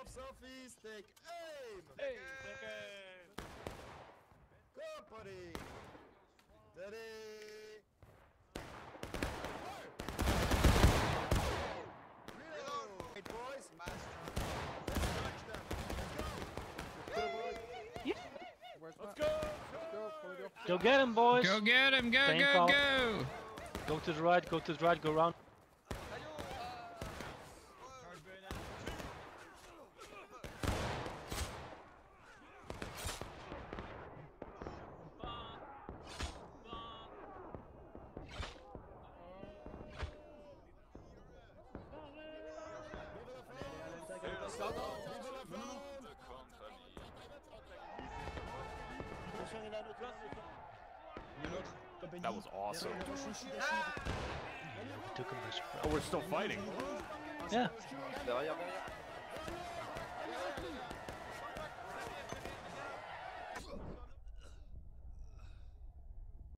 North, southeast, take aim! Hey, take aim! Company! Steady! Reload! Hey, boys! Let's touch them! Let's go! Go get him, boys! Go get him! Go, Same go, call. go! Go to the right, go to the right, go round. That was awesome. Took him by surprise. Oh, we're still fighting. Yeah. Derrière, derrière.